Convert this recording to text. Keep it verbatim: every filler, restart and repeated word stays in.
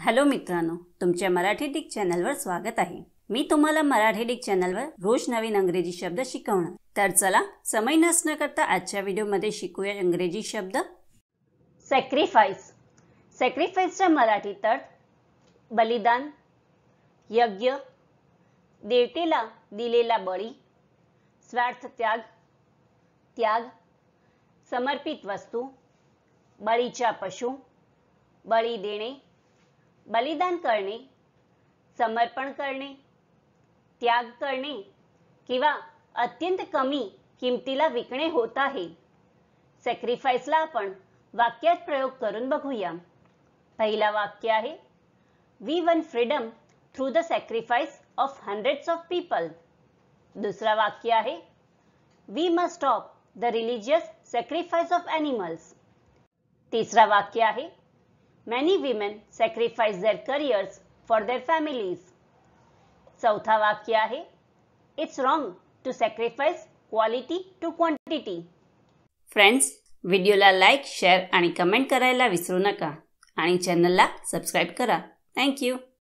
Hello मित्रांनो, तुमच्या Marathi Dick चॅनलवर स्वागत आहे। मी तुम्हाला मराठी डिक चॅनलवर रोज नवीन इंग्रजी शब्द शिकवणार। तर चला समय नष्ट न करता आजच्या व्हिडिओमध्ये शिकूया इंग्रजी शब्द। सॅक्रिफाइस। सॅक्रिफाइसचा मराठीत अर्थ बलिदान, यज्ञ, देवतेला दिलेला बळी, स्वार्थ त्याग, त्याग, समर्पित वस्तू, बळीचा पशु, बळी देणे, बलिदान करणे, समर्पण करणे, त्याग करणे किंवा अत्यंत कमी किमतीला विकणे होत आहे। सॅक्रिफाइसला आपण वाक्यात प्रयोग करून बघूया। पहिला वाक्य आहे, we won freedom through the sacrifice of hundreds of people. दुसरा वाक्य आहे, we must stop the religious sacrifice of animals. तिसरा वाक्य आहे, many women sacrifice their careers for their families. चौथा वाक्य आहे, it's wrong to sacrifice quality to quantity. Friends, व्हिडिओला लाईक, शेअर आणि कमेंट करायला विसरू नका आणि चॅनलला सबस्क्राइब करा। Thank you.